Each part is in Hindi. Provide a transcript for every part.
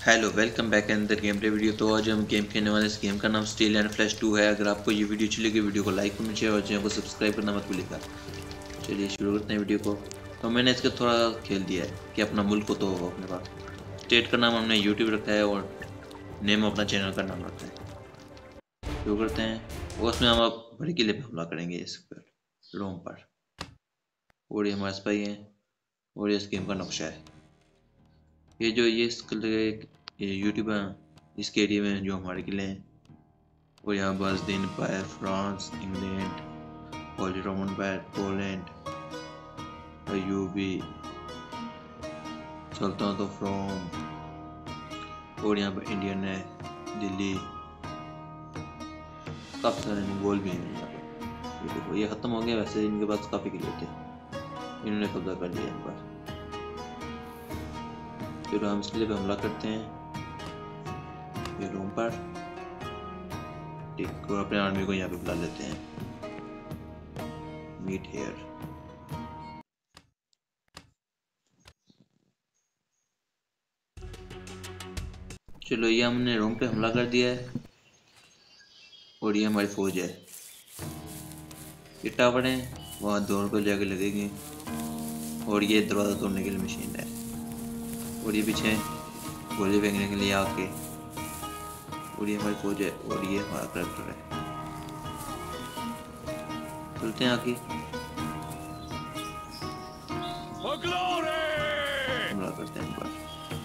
Hello welcome back in the gameplay video. तो आज हम गेम खेलने वाले इस गेम का नाम स्टील एंड फ्लैश 2 है। अगर आपको ये वीडियो अच्छी लगी वीडियो को लाइक कमेंट शेयर और चैनल को सब्सक्राइब करना मत भूलिएगा। चलिए शुरू करते हैं वीडियो को। तो मैंने इसका थोड़ा खेल दिया है कि अपना मुल्क को तो हो अपने पास। स्टेट का नाम हमने यूट्यूब रखा है और नेम अपना चैनल का नाम रखा है। शुरू करते हैं और उसमें हम अब बड़े किले पर हमला करेंगे इस पर रोम पर। और ये हमारे स्पाई हैं और ये इस गेम का नक्शा है। ये जो ये यूट्यूब है इसके एरिया में जो हमारे किले हैं और यहाँ बर्ज़दीन empire, France, England, Holy Roman Empire, Poland, अयूबी, सुल्तानत ऑफ रोम और यहाँ पर इंडियन है, दिल्ली, काफ़ी सारे मंगोल भी हैं यहाँ पर। ये देखो ये ख़त्म हो गया। वैसे इनके पास काफ़ी किले थे, इन्होंने कब्जा कर लिया इन पर। फिर हम इस किले पे हमला करते हैं ये रोम पर, ठीक, और अपने आर्मी को यहाँ पे बुला लेते हैं। Meet here. चलो ये हमने रोम पे हमला कर दिया है और ये हमारी फौज है। ये टावर है वहाँ दोनों पर जाके लगेंगे और ये दरवाज़ा तोड़ने के लिए मशीन है और ये पीछे गोली फेंकने के लिए आके, और ये हमारी फौज है और ये हमारा करैक्टर है। चलते हैं आगे हमला करते हैं पर।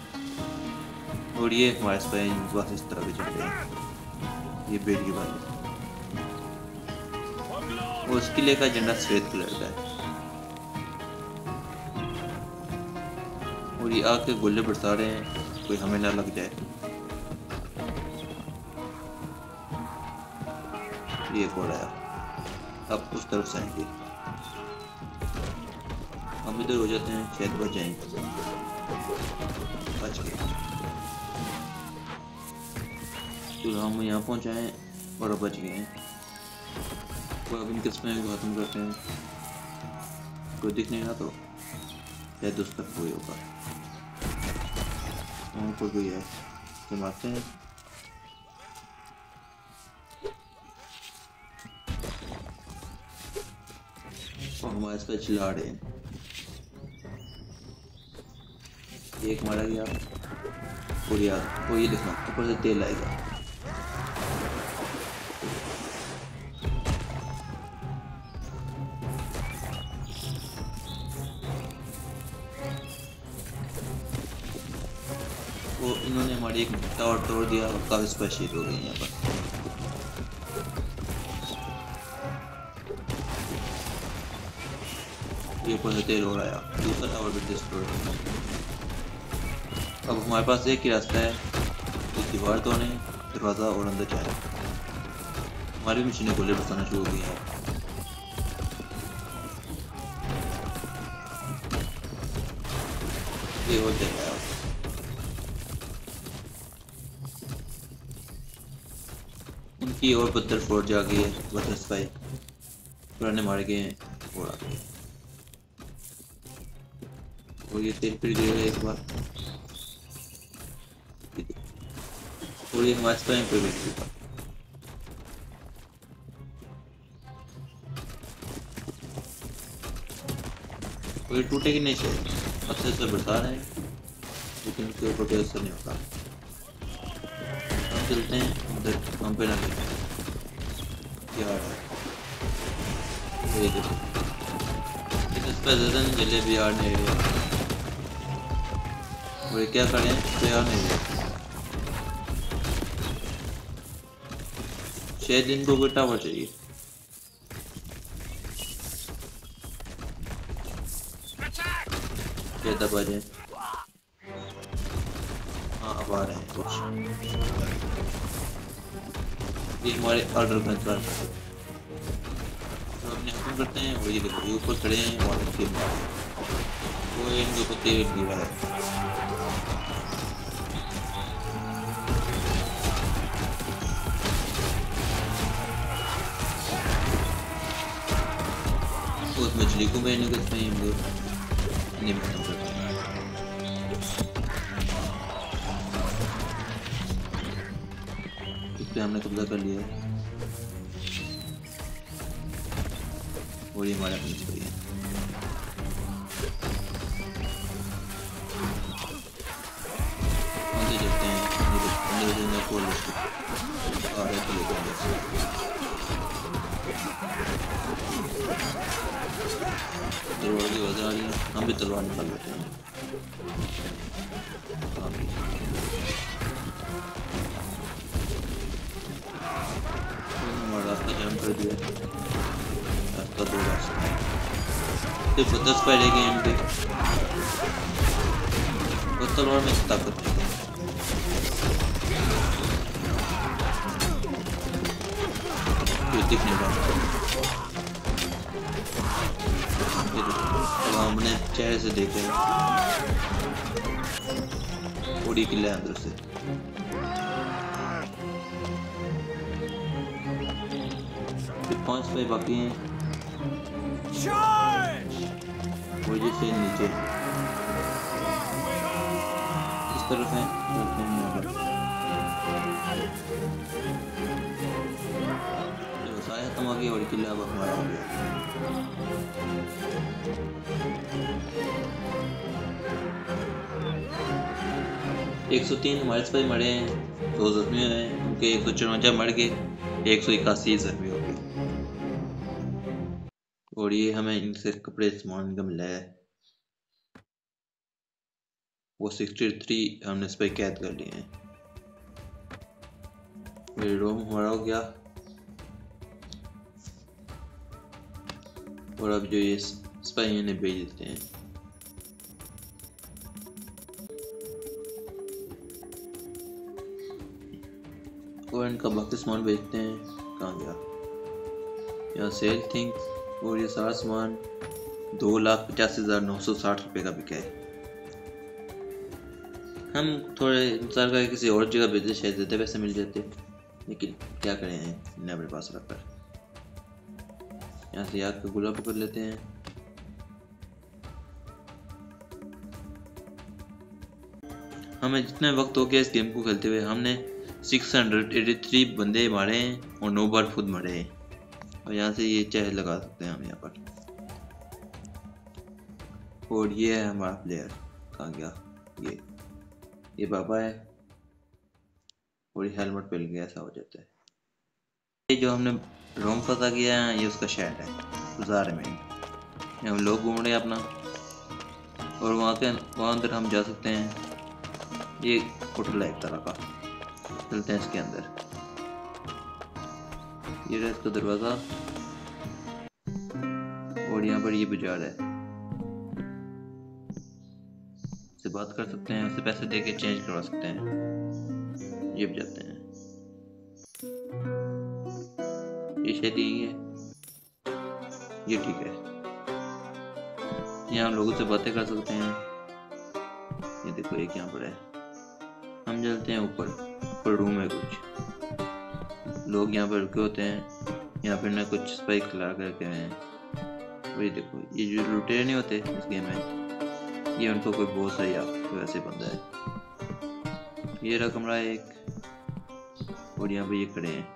और ये हमारे स्पाई बस इस तरह भी चल रहे हैं। ये बेट की बात है और उस किले का झंडा सफेद कलर का है और ये आके गोले बरसा रहे हैं कोई हमें ना लग जाए। ये कोड आया, अब उस तरफ से आएंगे। हम इधर हो जाते हैं, शायद बच जाएंगे। बच गए। तो हम यहाँ पहुँचाएँ और बच गए हैं। तो अब इनके समय को खत्म करते हैं। कोई दिख नहीं रहा तो शायद उस तक कोई होगा। कोई है तो मारते हैं। और हमारे इस पर चिल्ला रहे हैं। एक मारा गया और यार वो ये देखना ऊपर से तेल आएगा। वो इन्होंने हमारी एक टावर तोड़ दिया और काफी स्पेशल हो गई यहाँ पर। ये ऊपर से तेल हो रहा है, दूसरा टावर भी डिस्ट्रॉय हो रहा है। अब हमारे पास एक ही रास्ता है, एक दीवार तोड़ने, दरवाज़ा और अंदर जाए। हमारी मशीनें गोले बरसाना शुरू हो गई हैं। ये हो जाएगा उनकी और बदतर फोर्ज आ गई है। बदतर स्पाई पुराने मारे गए हैं और आ गए और ये तेल फिर गिरेगा एक बार और ये हमारे स्पाई पे भी गिरेगा। और ये टूटेगी नहीं शायद, अच्छे से बरसा रहे हैं लेकिन उसके ऊपर कोई असर नहीं होता। हम चलते हैं उधर, हम पे ना यार ये देखो इस पर ज़्यादा नहीं जले भी यार नहीं रहे और क्या करें तो यार नहीं रहे। शायद इनको कोई टावर चाहिए। क्या दब आ जाए। हाँ अब आ रहे हैं कुछ। ये हमारे ऑर्डर का इंतजार करते हैं तो अपने हुक्म करते हैं। और ये देखो ये ऊपर खड़े हैं और इनके वो इनके ऊपर तेल गिरा है। उस मछली को मैंने किस में नहीं खत्म करते हैं। पे हमने कब्जा कर लिया है और ये हमारा पुलिस भाई है। चलते हैं तलवार की वजह आ रही है, हम भी तलवार निकाल लेते हैं। हमारा रास्ता जाम कर दिया, रास्ता दो रास्ता सिर्फ 10 पहले के एंड पे और तलवार में ताकत नहीं है। दिख नहीं रहा, हमने चेहरे से देखे थोड़ी किले अंदर से। फिर 5 पे बाकी हैं वो जैसे नीचे इस तरफ है। खत्म हो गया और किला अब हमारा हो गया। एक 103 हमारे सिपाही मरे हैं, 2 जख्मी हुए हैं, उनके 154 मर गए, 181 जख्मी हो गए। और ये हमें इनसे कपड़े सामान का मिला है। वो 63 हमने सिपाही कैद कर लिए हैं। ये रूम हमारा हो गया। और अब जो ये सिपाही इन्हें भेज देते हैं। और इनका बाकी सामान बेचते हैं। कहाँ गया? यहाँ सेल थिंग्स और ये सारा सामान 2,85,960 रुपये का बिका है। हम थोड़े इंतजार करके किसी और जगह भेजते, शायद ज़्यादा पैसे मिल जाते, लेकिन क्या करें इन्हें अपने पास रखकर। यहाँ से आग का गोला पकड़ लेते हैं। हमें जितना वक्त हो गया इस गेम को खेलते हुए, हमने 683 बंदे मारे हैं और 9 बार खुद मरे हैं। और यहाँ से ये चाहे लगा सकते हैं हम यहाँ पर। और ये है हमारा प्लेयर। कहाँ गया? ये बाबा है और ये हेलमेट पहन गया, ऐसा हो जाता है। ये जो हमने रोम फंसा किया है ये उसका शहर है गुजार में। हम लोग घूम रहे हैं अपना और वहाँ अंदर हम जा सकते हैं। ये होटल है एक तरह का, चलते हैं इसके अंदर। ये रहा इसका दरवाजा और यहाँ पर ये बाजार है, इससे बात कर सकते हैं, उससे पैसे देके चेंज करवा सकते हैं। ये भी जाते हैं। ये शायद यही है, ये ठीक है। यहाँ हम लोगों से बातें कर सकते हैं। ये देखो एक यहाँ पर है। हम चलते हैं ऊपर रूम है, कुछ लोग यहाँ पर रुके होते हैं। यहाँ पर ना कुछ स्पाइक खिला करके हैं। वही देखो ये जो लुटेरे नहीं होते इस गेम में, ये उनको कोई बहुत सही वैसे बंदा है। ये रहा कमरा एक और यहाँ पे ये खड़े हैं,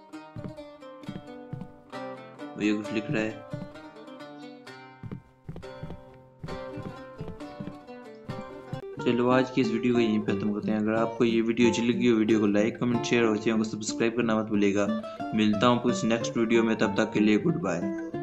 ये कुछ लिख रहा है। चलो आज की इस वीडियो को यहीं पे खत्म करते हैं। अगर आपको ये वीडियो अच्छी लगी हो, वीडियो को लाइक कमेंट शेयर और चैनल को सब्सक्राइब करना मत भूलिएगा। मिलता हूँ कुछ नेक्स्ट वीडियो में, तब तक के लिए गुड बाय।